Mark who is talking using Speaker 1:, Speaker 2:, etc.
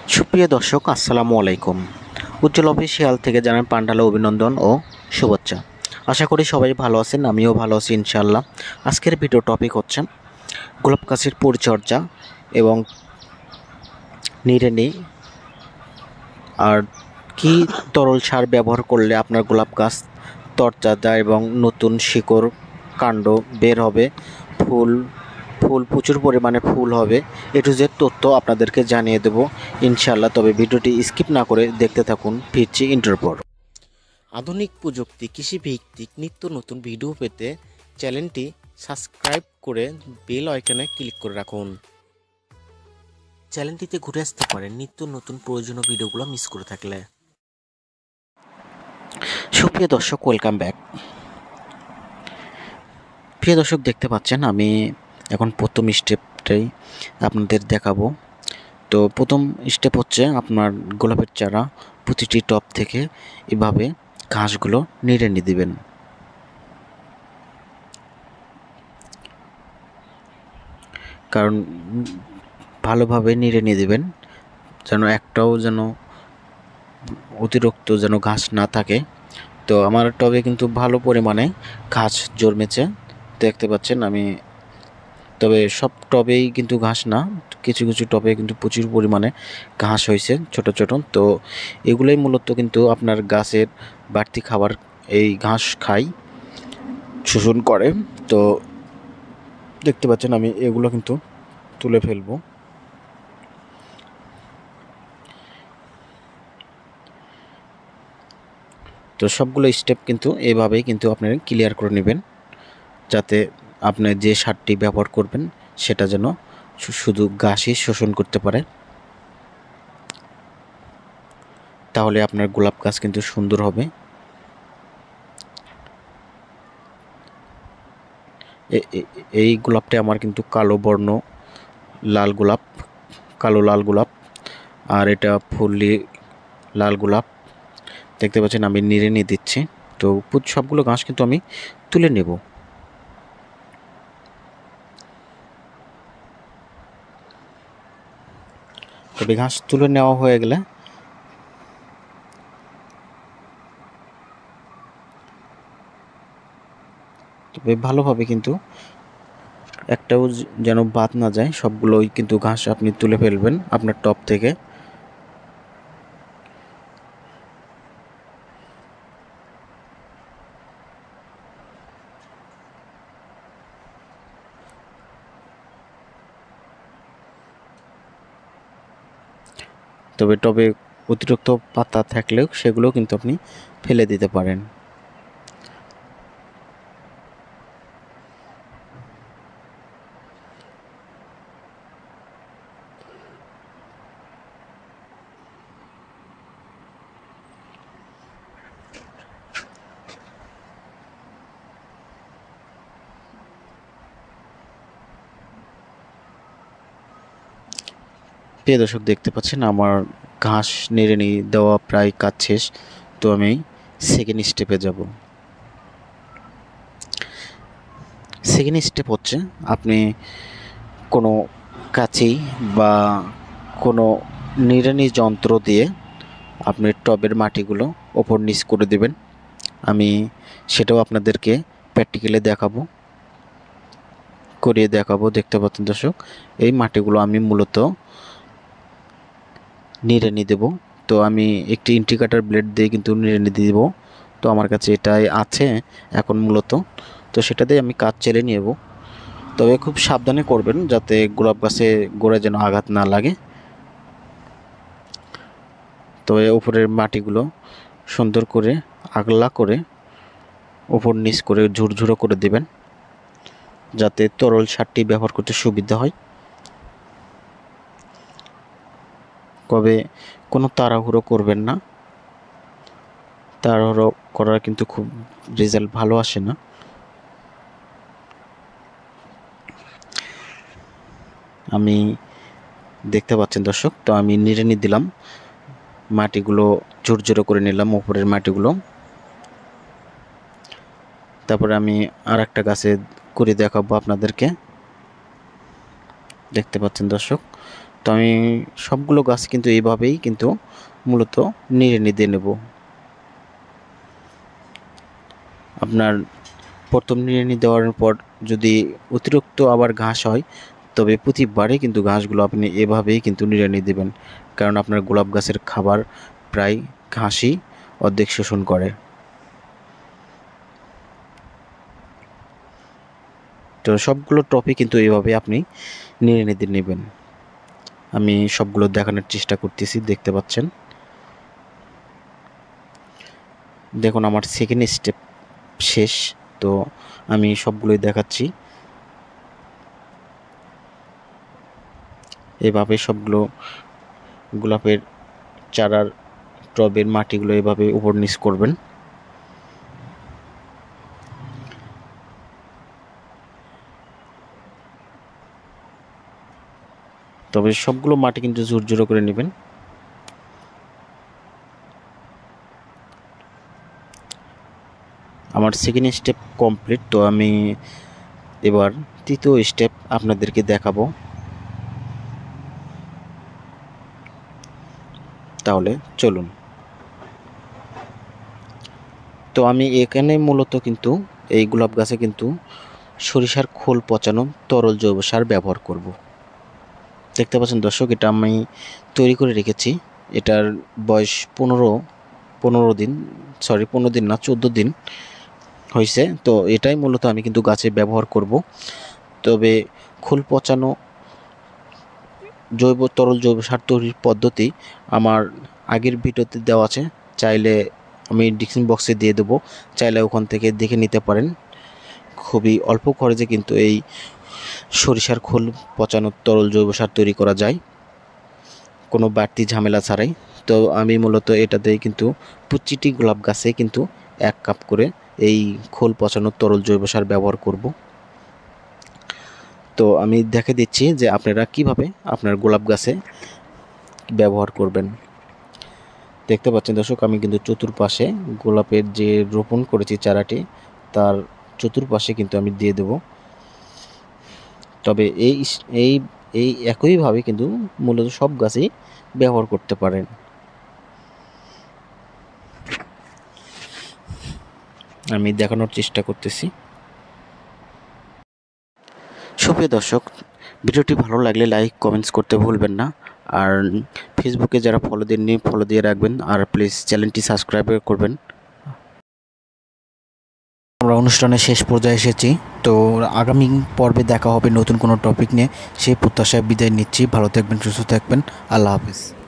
Speaker 1: সুপ্রিয় দর্শক, আসসালামু আলাইকুম। উজ্জ্বল অফিসিয়াল থেকে জানান পান্ডালা অভিনন্দন ও শুভেচ্ছা। আশা করি সবাই ভালো আছেন, আমিও ভালো আছি ইনশাআল্লাহ। আজকের ভিডিও টপিক হচ্ছে গোলাপ গাছের পরিচর্যা এবং নিড়ানি আর কি তরল সার ব্যবহার করলে আপনার গোলাপ গাছ তরতাজা এবং নতুন শিকড় কাণ্ড বের হবে, ফুল ফুল প্রচুর পরিমাণে ফুল হবে। এ টু জেড তথ্য আপনাদেরকে জানিয়ে দেব ইনশাআল্লাহ। তবে ভিডিওটি স্কিপ না করে দেখতে থাকুন। ফিরছি ইন্টার পর। আধুনিক প্রযুক্তি কৃষি ভিত্তিক নিত্য নতুন ভিডিও পেতে চ্যানেলটি সাবস্ক্রাইব করে বেল আইকনে ক্লিক করে রাখুন। চ্যানেলটিতে ঘুরে আসতে পারেন নিত্য নতুন প্রয়োজনীয় ভিডিওগুলো মিস করে থাকলে। সুপ্রিয় দর্শক, ওয়েলকাম ব্যাক। প্রিয় দর্শক, দেখতে পাচ্ছেন আমি এখন প্রথম স্টেপটাই আপনাদের দেখাবো। তো প্রথম স্টেপ হচ্ছে আপনার গোলাপের চারা প্রতিটি টব থেকে এভাবে ঘাসগুলো নিড়ানি দিবেন। কারণ ভালোভাবে নিড়ানি দিবেন, যেন একটাও যেন অতিরিক্ত যেন ঘাস না থাকে। তো আমার টবে কিন্তু ভালো পরিমাণে ঘাস জন্মেছে, দেখতে পাচ্ছেন আমি। তবে সব টবেই কিন্তু ঘাস না, কিছু কিছু টবে কিন্তু প্রচুর পরিমাণে ঘাস হয়েছে ছোট ছোট। তো এগুলোই মূলত কিন্তু আপনার গাছের বাড়তি খাবার এই ঘাস খায়, শোষণ করে। তো দেখতে পাচ্ছেন আমি এগুলো কিন্তু তুলে ফেলবো। তো সবগুলো স্টেপ কিন্তু এভাবেই কিন্তু আপনারা ক্লিয়ার করে নেবেন, যাতে আপনি যে সারটি ব্যবহার করবেন সেটা যেন শুধু ঘাসই শোষণ করতে পারে। তাহলে আপনার গোলাপ গাছ কিন্তু সুন্দর হবে। এই গোলাপটি আমার কিন্তু কালো বর্ণ লাল গোলাপ, কালো লাল গোলাপ, আর এটা ফুললি লাল গোলাপ। দেখতে পাচ্ছেন আমি নিড়ানি দিচ্ছি। তো সবগুলো ঘাস কিন্তু আমি তুলে নেব। তবে ঘাস তুলে নেওয়া হয়ে গেলে তবে ভালোভাবে কিন্তু একটাও যেন বাদ না যায়, সবগুলোই কিন্তু ঘাস আপনি তুলে ফেলবেন আপনার টব থেকে। তবে টবে অতিরিক্ত পাতা থাকলেও সেগুলো কিন্তু আপনি ফেলে দিতে পারেন। প্রিয় দর্শক, দেখতে পাচ্ছেন আমার ঘাস নিড়ানি দেওয়া প্রায় কাজ শেষ। তো আমি সেকেন্ড স্টেপে যাব। সেকেন্ড স্টেপ হচ্ছে আপনি কোনো কাঁচি বা কোনো নিড়ানি যন্ত্র দিয়ে আপনি টবের মাটিগুলো ওপর নিচ করে দেবেন। আমি সেটাও আপনাদেরকে প্র্যাকটিক্যালি করিয়ে দেখাবো। দেখতে পাচ্ছেন দর্শক, এই মাটিগুলো আমি মূলত নিড়ানি দেব। তো আমি একটি ইন্টিগ্রেটর ব্লেড দিয়ে কিন্তু নিড়ানি দেব। তো আমার কাছে এটাই আছে এখন মূলত, তো সেটা দিয়ে আমি কাজ চালিয়ে নেব। তবে খুব সাবধানে করবেন, যাতে গোলাপ গাছে গোড়ায় যেন আঘাত না লাগে। তবে উপরের মাটিগুলো সুন্দর করে আগলা করে উপর নিচ করে ঝুরঝুরো করে দেবেন, যাতে তরল সারটি ব্যবহার করতে সুবিধা হয়। তবে কোনো তাড়াহুড়ো করবেন না, তাড়াহুড়ো করার কিন্তু খুব রেজাল্ট ভালো আসে না। আমি দেখতে পাচ্ছেন দর্শক, তো আমি নিড়ানি দিলাম, মাটিগুলো ঝুরঝুরো করে নিলাম উপরের মাটিগুলো। তারপরে আমি আর একটা গাছে করে দেখাবো আপনাদেরকে। দেখতে পাচ্ছেন দর্শক, তো আমি সবগুলো গাছ কিন্তু এইভাবেই কিন্তু মূলত নিড়ানি দিয়ে নেব। আপনার প্রথম নিড়ানি দেওয়ার পর যদি অতিরিক্ত আবার ঘাস হয়, তবে প্রতিবারে কিন্তু ঘাসগুলো আপনি এভাবেই কিন্তু নিড়ানি দেবেন, কারণ আপনার গোলাপ গাছের খাবার প্রায় ঘাসই অর্ধেক শোষণ করে। তো সবগুলো টপই কিন্তু এইভাবে আপনি নিড়ানি দিয়ে নেবেন। আমি সবগুলো দেখানোর চেষ্টা করতেছি, দেখতে পাচ্ছেন। দেখুন আমার সেকেন্ড স্টেপ শেষ, তো আমি সবগুলোই দেখাচ্ছি। এভাবে সবগুলো গোলাপের চারার টবের মাটিগুলো এভাবে উপর নিচ করবেন। তবে সবগুলো মাটি কিন্তু ঝুরঝুরো করে নেবেন। আমার সেকেন্ড স্টেপ কমপ্লিট, তো আমি এবার তৃতীয় স্টেপ আপনাদেরকে দেখাবো। তাহলে চলুন। তো আমি এখানে মূলত কিন্তু এই গোলাপ গাছে কিন্তু সরিষার খোল পচানো তরল জৈব সার ব্যবহার করব। দেখতে পাচ্ছেন দর্শক, এটা আমি তৈরি করে রেখেছি। এটার বয়স 15 দিন, 15 দিন না, 14 দিন হয়েছে। তো এটাই মূলত আমি কিন্তু গাছে ব্যবহার করব। তবে খোল পচানো তরল জৈব সার তৈরির পদ্ধতি আমার আগের ভিডিওতে দেওয়া আছে, চাইলে আমি ডিসক্রিপশন বক্সে দিয়ে দেবো, চাইলে ওখান থেকে দেখে নিতে পারেন। খুবই অল্প খরচে কিন্তু এই সরিষার খোল পচানো তরল জৈব সার তৈরি করা যায়, কোনো বাড়তি ঝামেলা ছাড়াই। তো আমি মূলত এটাতে কিন্তু প্রতিটি গোলাপ গাছে কিন্তু 1 কাপ করে এই খোল পচানো তরল জৈব সার ব্যবহার করব। তো আমি দেখে দিচ্ছি যে আপনারা কিভাবে আপনার গোলাপ গাছে ব্যবহার করবেন। দেখতে পাচ্ছেন দর্শক, আমি কিন্তু চতুর্পাশে গোলাপের যে রোপণ করেছি চারাটি, তার চতুর্পাশে কিন্তু আমি দিয়ে দেব। তবে এই এই এই একইভাবে কিন্তু মূলত সব গাছেই ব্যবহার করতে পারেন। আমি দেখানোর চেষ্টা করতেছি। সুপ্রিয় দর্শক, ভিডিওটি ভালো লাগলে লাইক কমেন্টস করতে ভুলবেন না। আর ফেসবুকে যারা ফলো দেননি ফলো দিয়ে রাখবেন, আর প্লিজ চ্যানেলটি সাবস্ক্রাইব করবেন। আমরা অনুষ্ঠানের শেষ পর্যায়ে এসেছি, তো আগামী পর্বে দেখা হবে নতুন কোনো টপিক নিয়ে। সেই প্রত্যাশায় বিদায় নিচ্ছি। ভালো থাকবেন, সুস্থ থাকবেন। আল্লাহ হাফিজ।